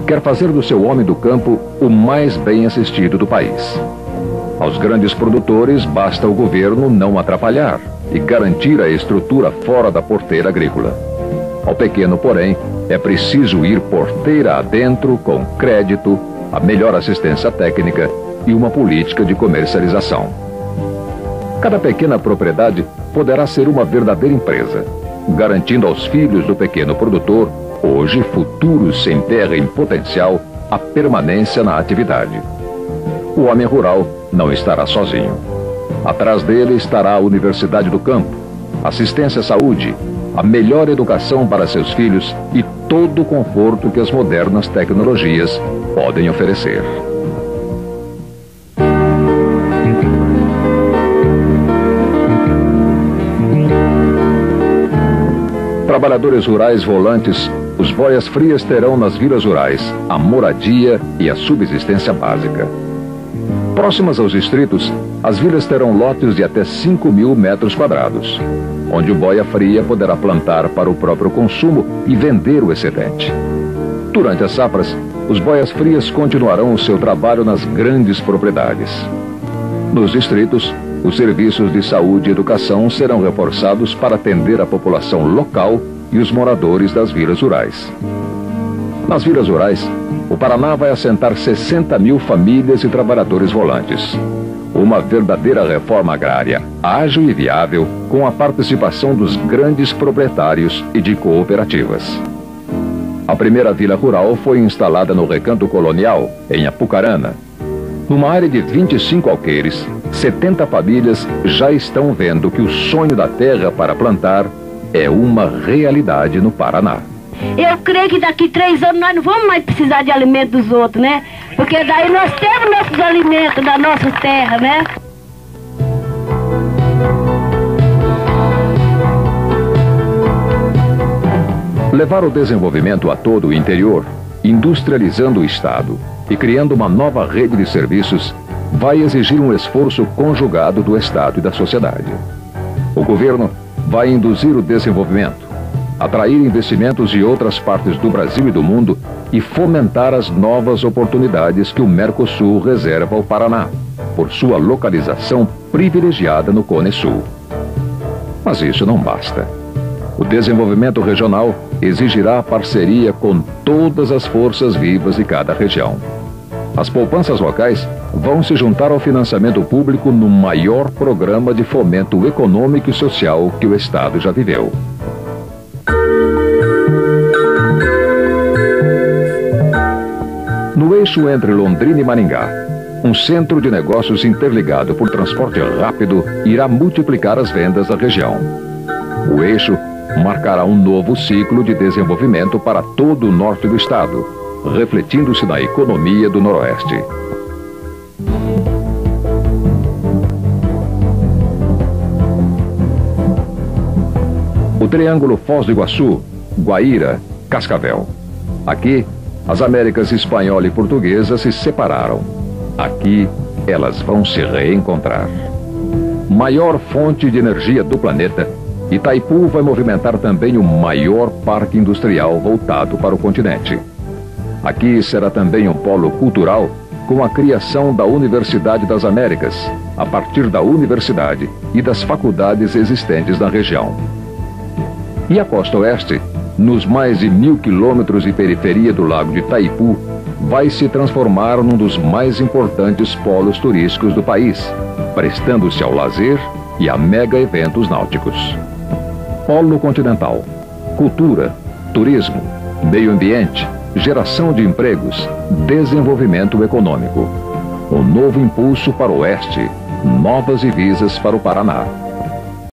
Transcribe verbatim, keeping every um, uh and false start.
quer fazer do seu homem do campo o mais bem assistido do país. Aos grandes produtores basta o governo não atrapalhar e garantir a estrutura fora da porteira agrícola. Ao pequeno, porém, é preciso ir porteira adentro com crédito, a melhor assistência técnica e uma política de comercialização. Cada pequena propriedade poderá ser uma verdadeira empresa, garantindo aos filhos do pequeno produtor, hoje futuros sem terra em potencial, a permanência na atividade. O homem rural não estará sozinho. Atrás dele estará a Universidade do Campo, assistência à saúde, a melhor educação para seus filhos e todo o conforto que as modernas tecnologias podem oferecer. Trabalhadores rurais volantes, os boias frias terão nas vilas rurais a moradia e a subsistência básica. Próximas aos distritos, as vilas terão lotes de até cinco mil metros quadrados, onde o boia fria poderá plantar para o próprio consumo e vender o excedente. Durante as safras, os boias frias continuarão o seu trabalho nas grandes propriedades. Nos distritos, os serviços de saúde e educação serão reforçados para atender a população local e os moradores das vilas rurais. Nas vilas rurais, o Paraná vai assentar sessenta mil famílias e trabalhadores volantes. Uma verdadeira reforma agrária, ágil e viável, com a participação dos grandes proprietários e de cooperativas. A primeira vila rural foi instalada no Recanto Colonial, em Apucarana. Numa área de vinte e cinco alqueires, setenta famílias já estão vendo que o sonho da terra para plantar é uma realidade no Paraná. Eu creio que daqui três anos nós não vamos mais precisar de alimento dos outros, né? Porque daí nós temos nossos alimentos da nossa terra, né? Levar o desenvolvimento a todo o interior, industrializando o Estado e criando uma nova rede de serviços, vai exigir um esforço conjugado do Estado e da sociedade. O governo vai induzir o desenvolvimento, atrair investimentos de outras partes do Brasil e do mundo e fomentar as novas oportunidades que o Mercosul reserva ao Paraná, por sua localização privilegiada no Cone Sul. Mas isso não basta. O desenvolvimento regional exigirá parceria com todas as forças vivas de cada região. As poupanças locais vão se juntar ao financiamento público no maior programa de fomento econômico e social que o Estado já viveu. No eixo entre Londrina e Maringá, um centro de negócios interligado por transporte rápido irá multiplicar as vendas da região. O eixo marcará um novo ciclo de desenvolvimento para todo o norte do estado, refletindo-se na economia do Noroeste. O Triângulo Foz do Iguaçu, Guaíra, Cascavel. Aqui, as Américas espanhola e portuguesa se separaram. Aqui, elas vão se reencontrar. Maior fonte de energia do planeta, Itaipu vai movimentar também o maior parque industrial voltado para o continente. Aqui será também um polo cultural com a criação da Universidade das Américas, a partir da universidade e das faculdades existentes na região. E a costa oeste, nos mais de mil quilômetros de periferia do lago de Itaipu, vai se transformar num dos mais importantes polos turísticos do país, prestando-se ao lazer e a mega eventos náuticos. Polo continental, cultura, turismo, meio ambiente, geração de empregos, desenvolvimento econômico. Um novo impulso para o oeste, novas divisas para o Paraná.